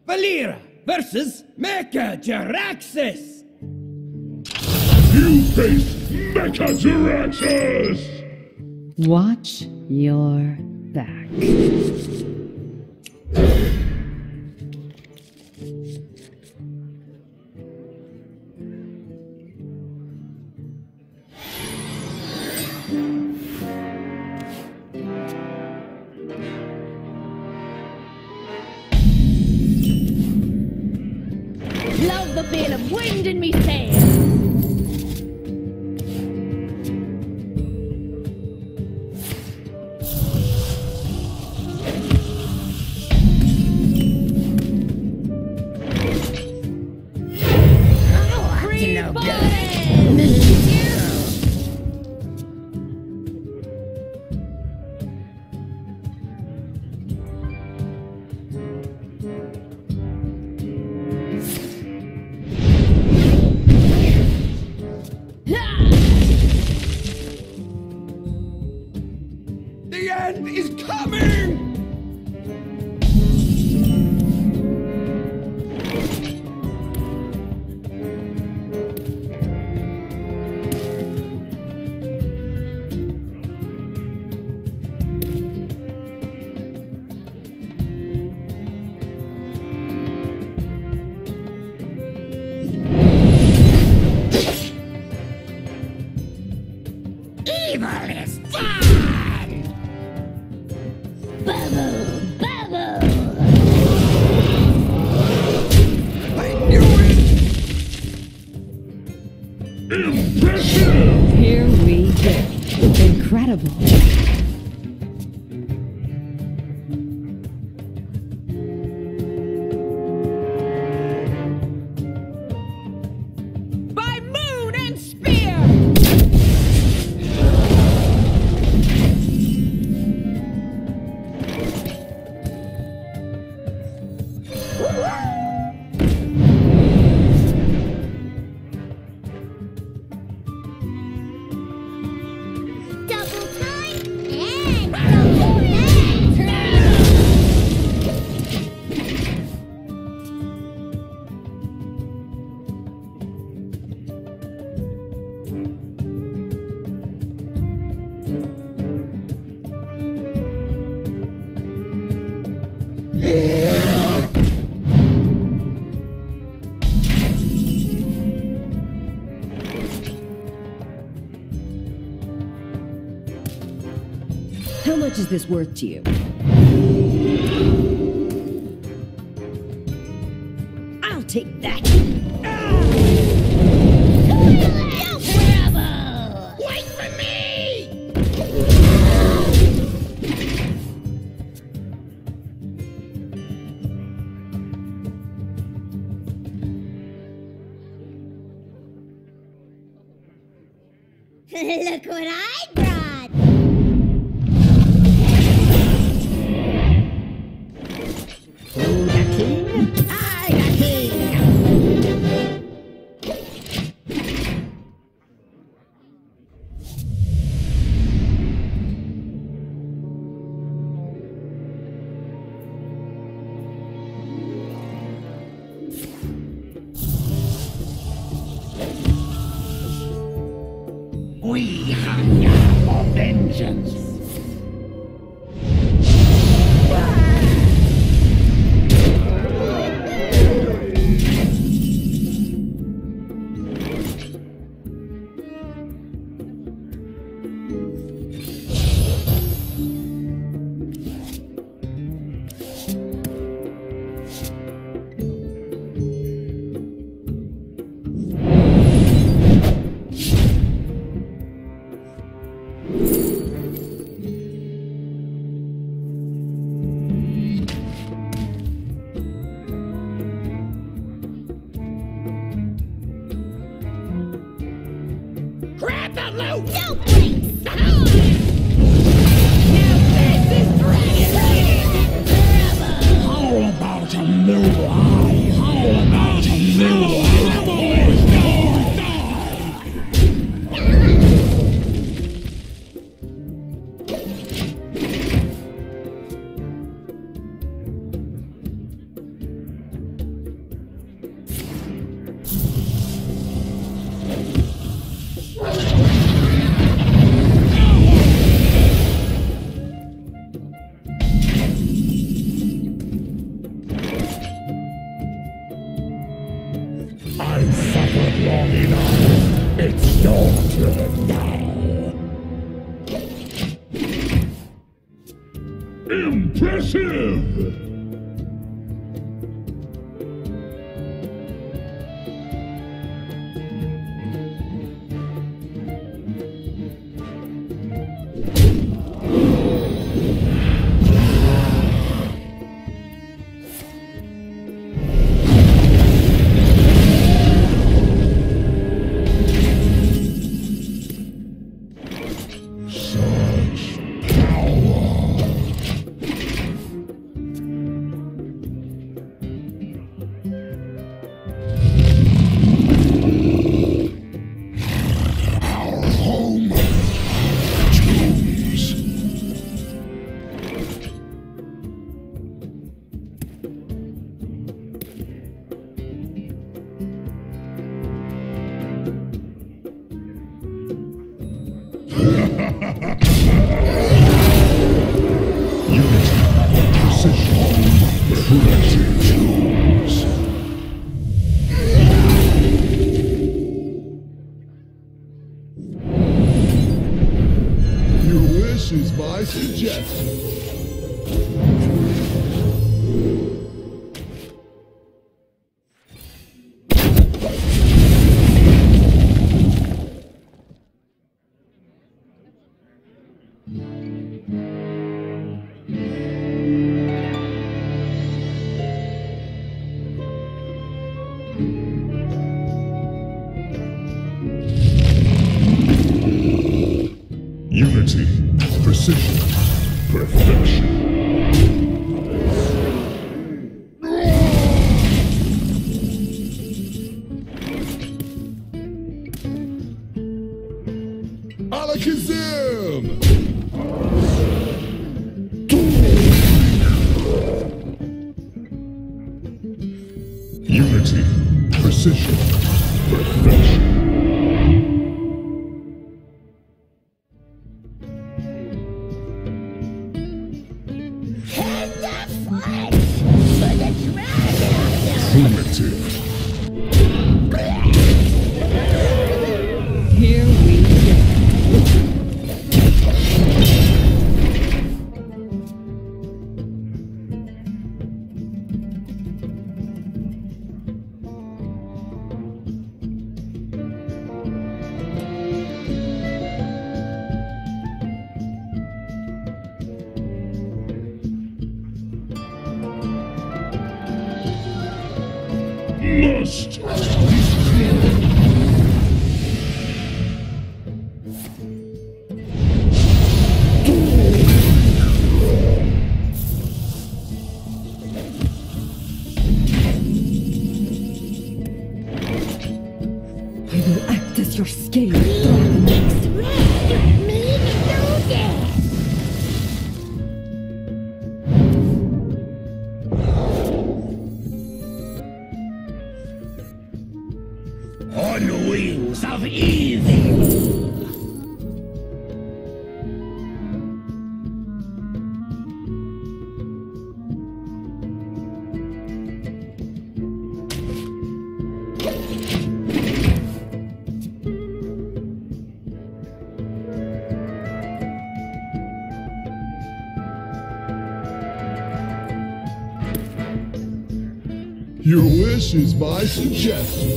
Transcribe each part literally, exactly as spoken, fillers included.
Valeera versus Mecha Jaraxxus! You face Mecha Jaraxxus! Watch your back. Love the feel of wind in me sails. The end is coming! Evil is done! Bubble! Bubble! I knew it! Impressive! Here we go. Incredible. By moon and spear! Double time and double How much is this worth to you? I'll take that. Wait for me! Look what I brought! Who the king? I the king! Impressive! Is my suggestion. Unity, precision, perfection. Alakazam! Unity, precision, perfection. Primitive. Here we go. Must. I will act as your scaly dragon. It's right. Me know that. On wings of evil. Your wish is my suggestion.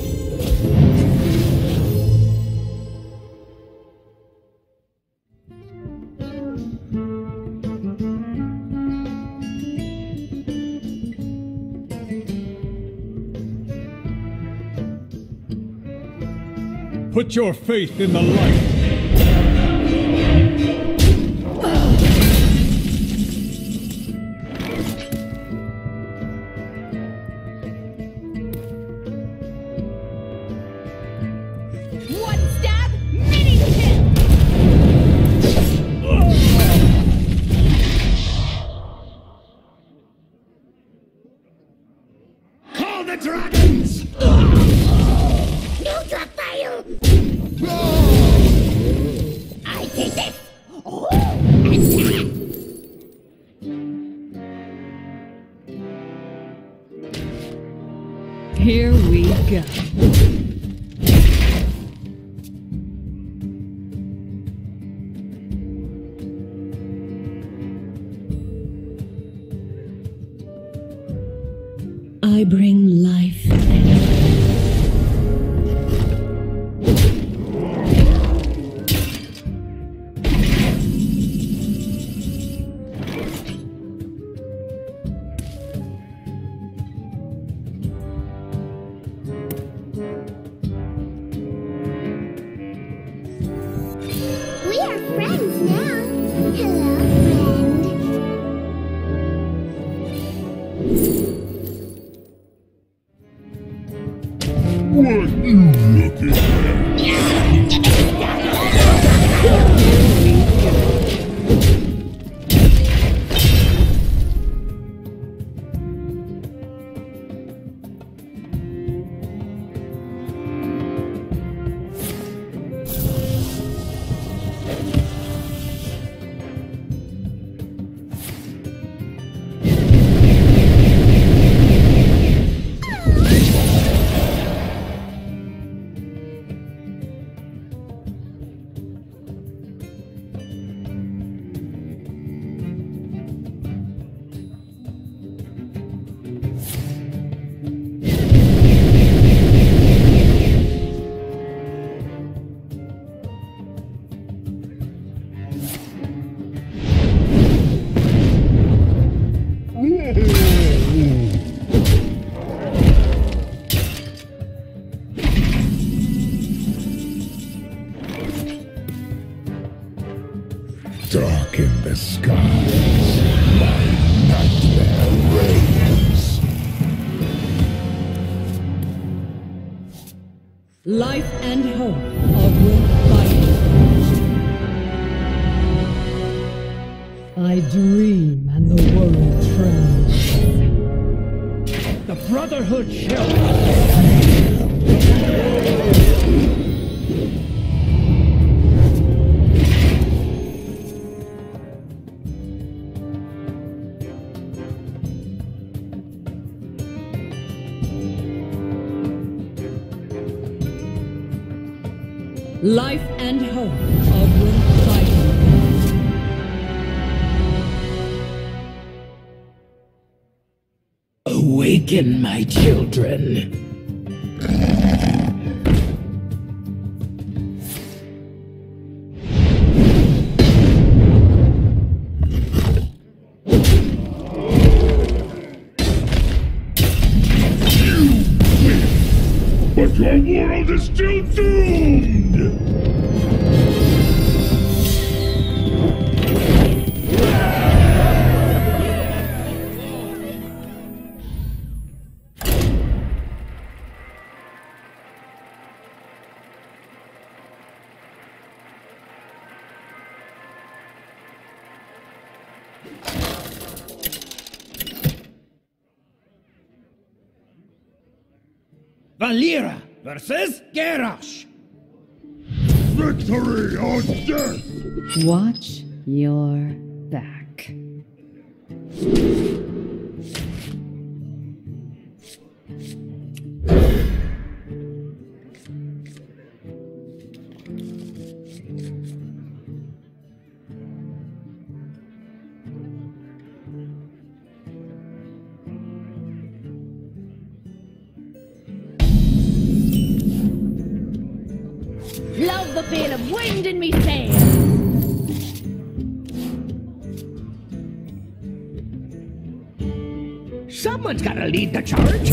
Put your faith in the light. One stab, many kill. Call the dragons! No drop fire. I take this. Oh, attack. Here we go. I bring life and We are friends now. Hello, friend. What you looking at? Dark in the skies, my nightmare reigns. life and hope of will fight. I dream and the world trembles. The Brotherhood shall Life and hope of will fighting. Awaken, my children. But your world is still doomed! Valeera versus Garrosh. Victory or death! Watch your back. Love the feel of wind in me sails. Someone's gotta lead the charge.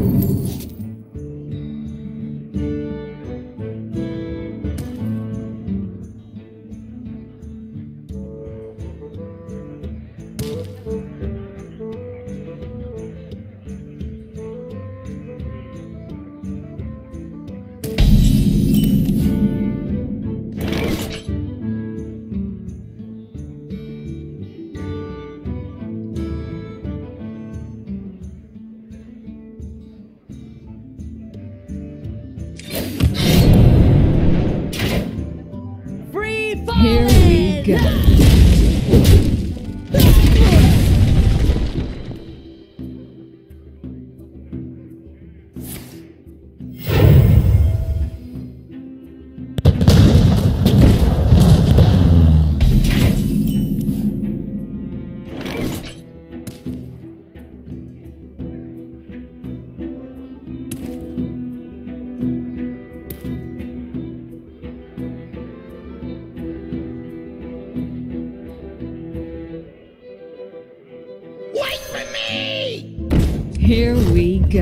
Here we go. Here we go.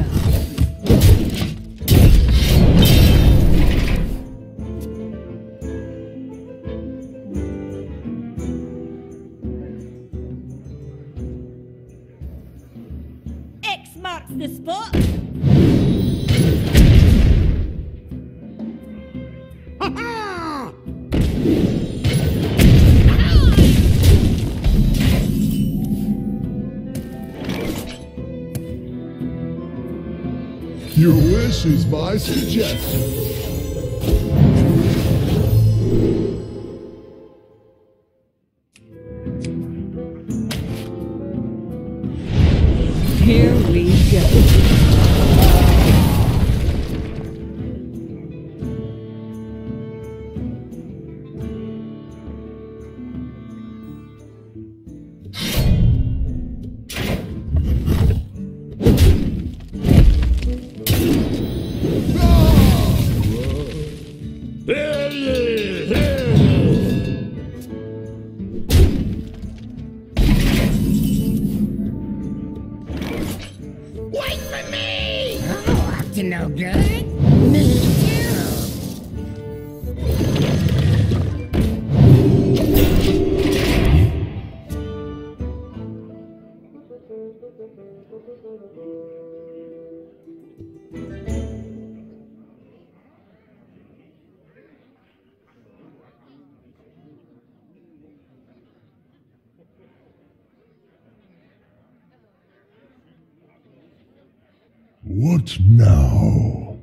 X marks the spot. Your wish is my suggestion. Here we go. Wait for me! Oh, up to no good? Me too! What now?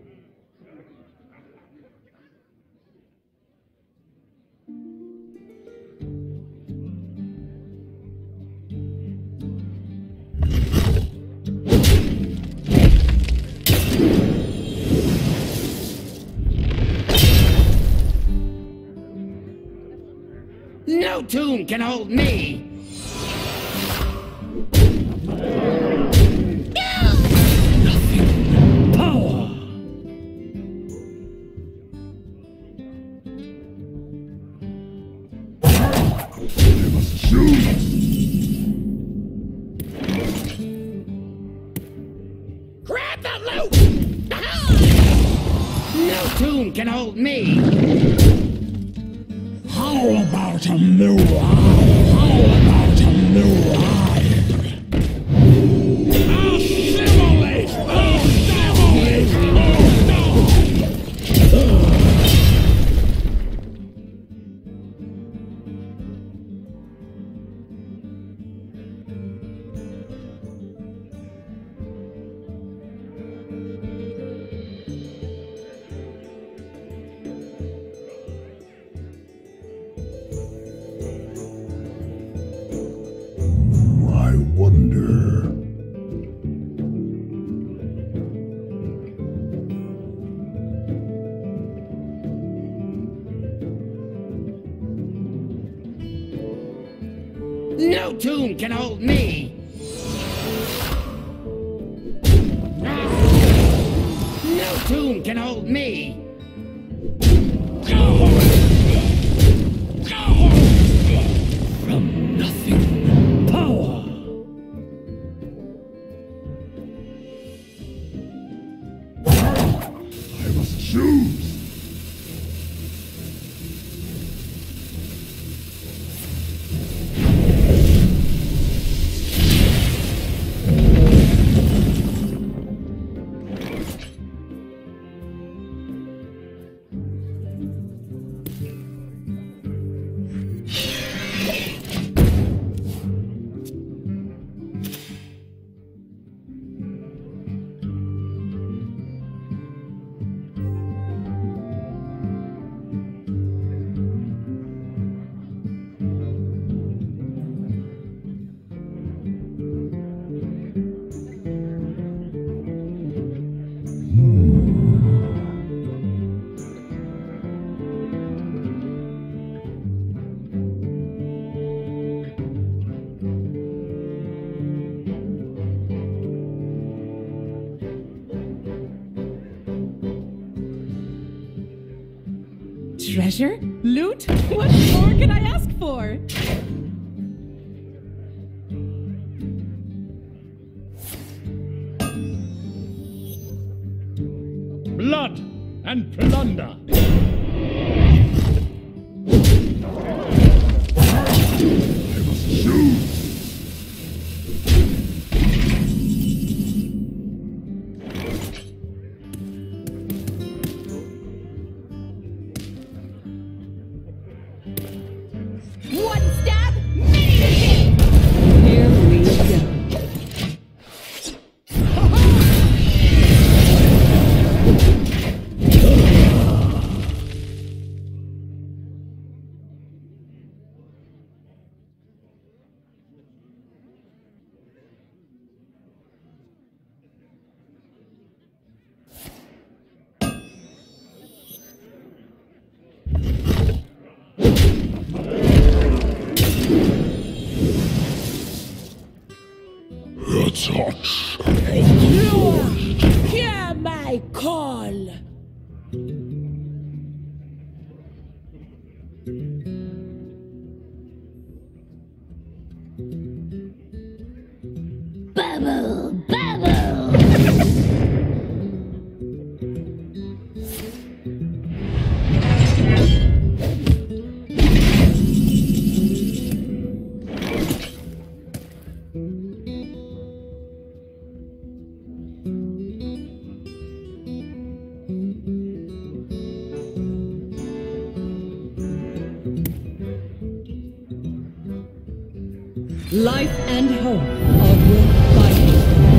No tomb can hold me! Power! I must choose. Grab the loot! No tomb can hold me! How about a new eye? How about a new eye? Assimilate! Assimilate! Oh no! I wonder. No tomb can hold me! No tomb can hold me! From nothing, power! I must choose. Treasure? Loot? What more can I ask for? and plunder. One stab, many to hit! Here we go. The touch of Hear my call! Bubble, bubble. Life and hope are worth fighting.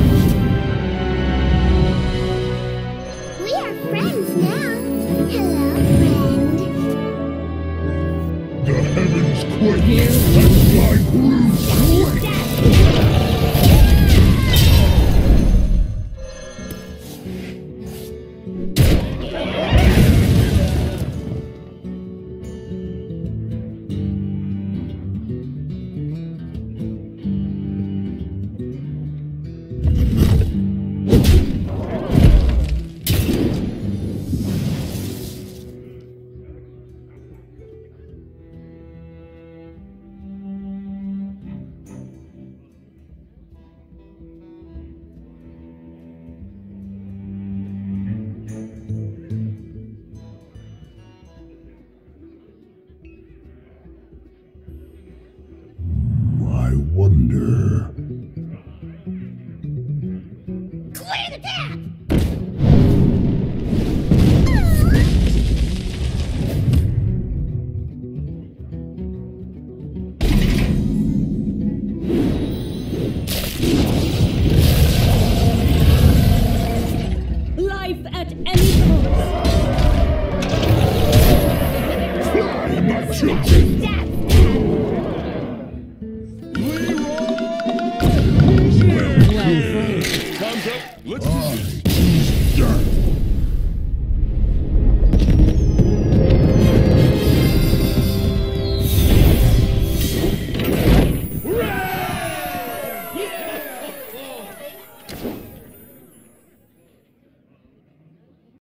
We are friends now. Hello, friend. the heavens quake Here as my grooves quake. I wonder. Clear the path! life at any cost. Fly, my children! Well played. Time's up. Let's I choose death.